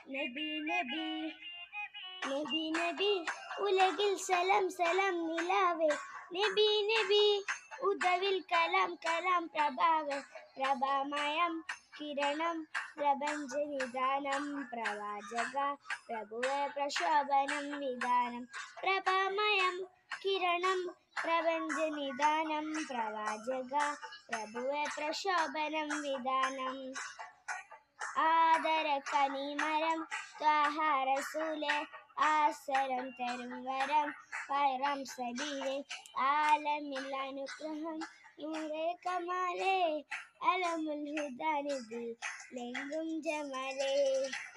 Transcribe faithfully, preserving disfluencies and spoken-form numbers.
നബി നബി നബി നബി ഉലകിൽ സലാം സലാം നിലാവേ നബി നബി ഉദവിൽ കലാം കലാം പ്രഭാവേ പ്രഭാമയം കിരണം പ്രപഞ്ചനിദാനം പ്രവാചക പ്രഭുവേ പ്രശോഭനം വിധാനം പ്രഭാമയം കിരണം പ്രപഞ്ചനിദാനം പ്രവാചക പ്രഭുവേ പ്രശോഭനം വിധാനം ആദര കനിമരം ത്വാഹ റസൂലേ ആസരം തരും വരം പൈറം സബീലെ ആലമിൽ അനുഗ്രഹം നൂറേ കമാലേ അലമുൽ ഹുദാനിധി ലെങ്കും ജമാലേ.